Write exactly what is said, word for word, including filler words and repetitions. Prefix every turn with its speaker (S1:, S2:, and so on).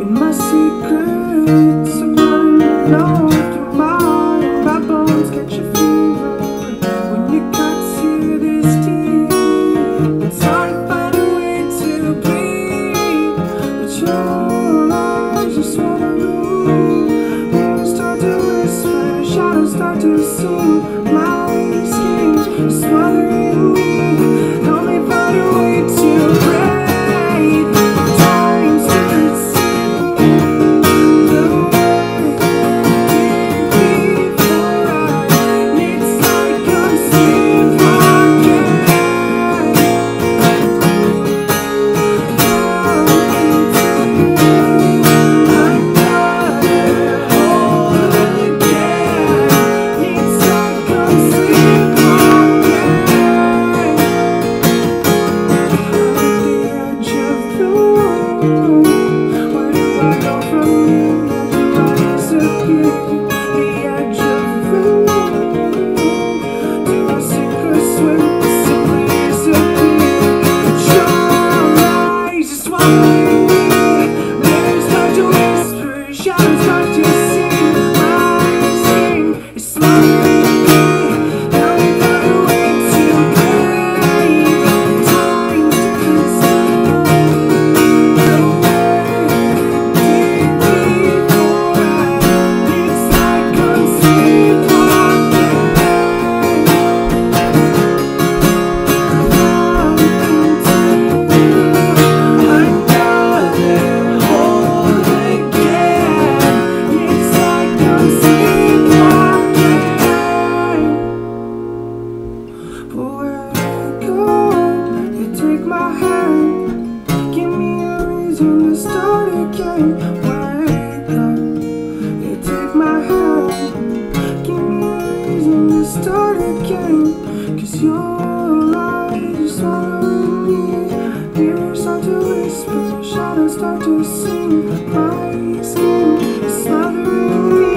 S1: my secrets are running low through my, my bones catch a fever when you can't hear this deep. It's hard to find a way to breathe, but your eyes just wanna move. Rumors start to whisper, shadows start to sing. My skin is smothering me. Help me find a way to breathe. To start again, wake up. You take my hand, give me a reason to start again. Cause your eyes are swallowing me. Ears start to whisper, shadows start to sing. My skin is smothering me.